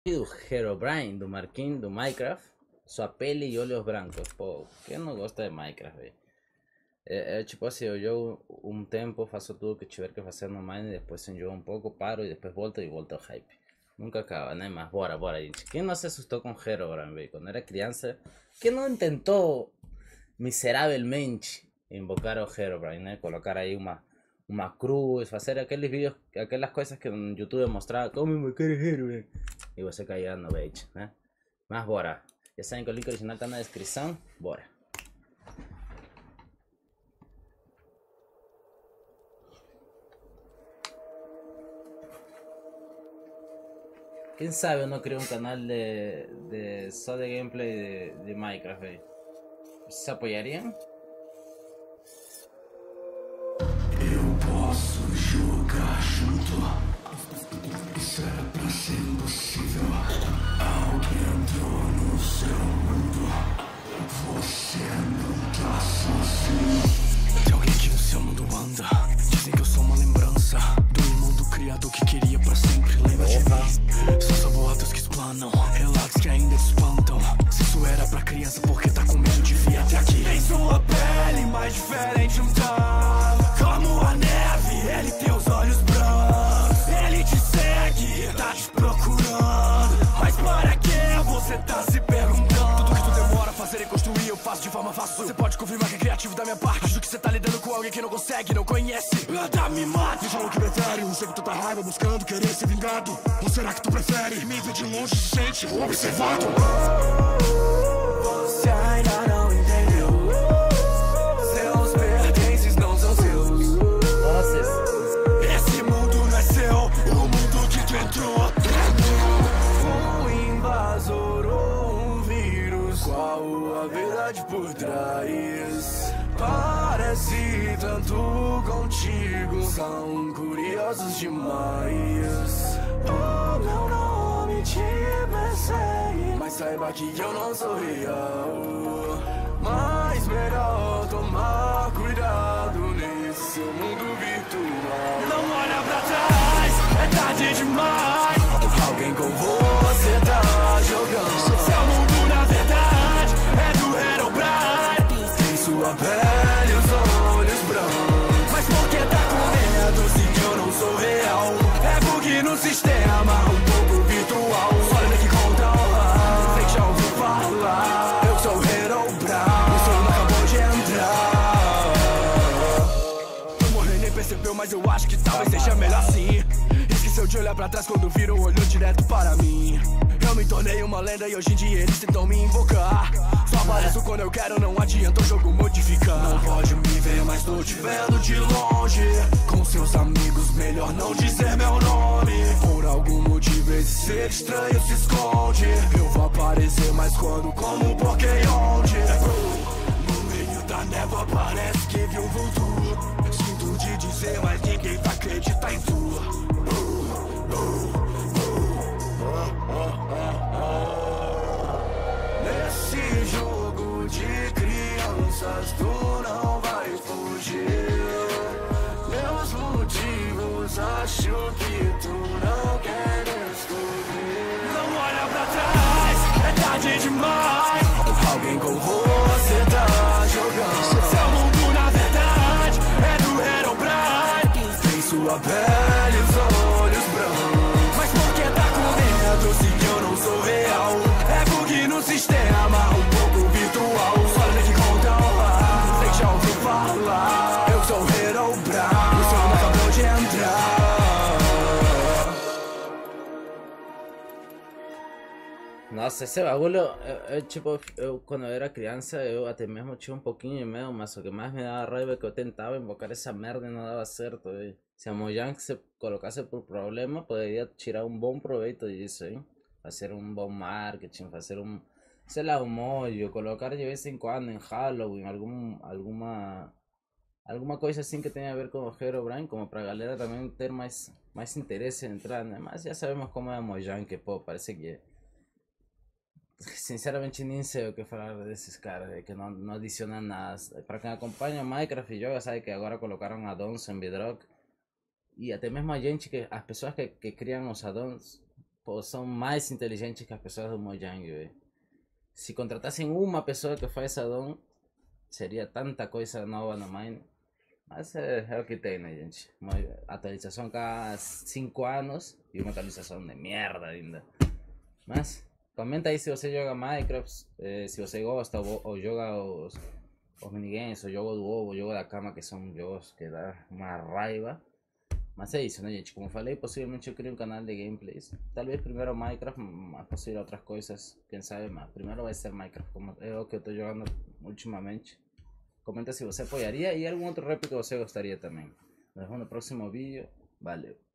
E do Herobrine, do Marquinhos, do Minecraft, sua pele e olhos brancos. Pô, quem não gosta de Minecraft, velho? Tipo assim, eu jogo um tempo, faço tudo que tiver que fazer no Mine, depois enjoo um pouco, paro e depois volto e volto ao hype. Nunca acaba, né? Mas bora, gente. Quem não se assustou com Herobrine, velho? Quando era criança, quem não tentou miseravelmente invocar o Herobrine, né? Colocar aí uma cruz, fazer aqueles vídeos, aquelas coisas que no YouTube mostrava como invocar o Herobrine. E você caía no bait, né? Mas bora. Já sabem que o link original tá na descrição. Bora. Quem sabe eu não crio um canal só de gameplay de Minecraft, velho. Vocês apoiariam? Eu posso jogar junto. Isso era pra ser impossível. Alguém entrou no seu mundo. Você não tá sozinho. Tem alguém que no seu mundo anda. Dizem que eu sou uma lembrança do mundo criado que queria pra sempre. Lembra de mim? São só boatos que explanam, relatos que ainda te espantam. Se isso era pra criança, porque tá com medo de vir até aqui? Em sua pele, mais diferente um tá. Como a neve, ele tem os olhos brancos. Ele te segue, tá te procurando. Mas para que você tá se perguntando? Tudo que tu demora a fazer e construir, eu faço de forma fácil. Você pode confirmar que é criativo da minha parte. Acho que você tá lidando com alguém que não consegue, não conhece. Nada me mata. Me fala o que prefere, não sei que tu tá raiva buscando querer ser vingado. Ou será que tu prefere me ver de longe, se sente observado? Você ainda não entendeu. Seus pertences não são seus. Nossa, Esse mundo não é seu, o mundo que tu entrou é meu. Um invasor ou um vírus, qual a verdade por trás? Parece tanto contigo, são curiosos demais. O meu nome te persegue, mas saiba que eu não sou real. Mas melhor tomar cuidado nesse seu mundo virtual. Não olha pra trás, é tarde demais. Alguém com você tá jogando. Seu mundo na verdade é do Herobrine. Tem sua pele e os olhos brancos. Mas por que tá com medo se eu não sou real? É bug no sistema, um pouco virtual. Olha que conta lá, sei que já ouviu falar. Eu sou o Herobrine, o som acabou de entrar. Eu morri nem percebeu, mas eu acho que talvez seja melhor assim. Esqueceu de olhar pra trás quando virou o olho direto para mim. Eu me tornei uma lenda e hoje em dia eles tentam me invocar. Só apareço quando eu quero, não adianta o jogo modificar. Não pode me ver, mas tô te vendo de longe. Com seus amigos, melhor não dizer meu nome. Por algum motivo esse ser estranho se esconde. Eu vou aparecer, mas quando, como, por que e onde? No meio da névoa parece que vi um vulto. Sinto te dizer, mas ninguém vai acreditar em tu. Nesse jogo de crianças tu não vai fugir. Meus motivos acho que tu não quer descobrir. Não olha pra trás, é tarde demais. Alguém com você tá jogando. Seu mundo na verdade é do Herobrine. Tem sua pele e os olhos brancos. Mas por que tá com medo se eu não sou real? É bug no sistema, um pouco virtual. Só lembra que conta lá, sei que já ouviu falar. Eu sou o Herobrine, o som acabou de entrar. nossa, esse bagulho, tipo, quando eu era criança, eu até mesmo tinha um pouquinho de medo, mas o que mais me dava raiva é que eu tentava invocar essa merda e não dava certo, velho. Se a Mojang se colocasse por problema, poderia tirar um bom proveito disso, hein? Fazer um bom marketing, fazer sei lá, um molho, colocar de vez em quando em Halloween, alguma coisa assim que tenha a ver com o Herobrine, como pra galera também ter mais interesse em entrar, né? Mas já sabemos como é a Mojang, que pô, parece que sinceramente nem sei o que falar desses caras, que não adicionam nada. Para quem acompanha Minecraft e joga, sabe que agora colocaram addons em Bedrock. E até mesmo a gente, as pessoas que criam os addons, pô, são mais inteligentes que as pessoas do Mojang, velho. Se contratassem uma pessoa que faz addon, seria tanta coisa nova no Mine. Mas é o que tem, né, gente? Uma atualização cada 5 anos e uma atualização de merda ainda. Mas, comenta aí se você joga Minecraft, se você gosta ou joga os minigames, o jogo do ovo, o jogo da cama, que são jogos que dá uma raiva. Mas é isso, né, gente? Como falei, possivelmente eu crio um canal de gameplays. Talvez primeiro Minecraft, mas possível outras coisas, quem sabe mais. Primeiro vai ser Minecraft, como é o que eu tô jogando ultimamente. Comenta se você apoiaria e algum outro rap que você gostaria também. Nos vemos no próximo vídeo. Valeu.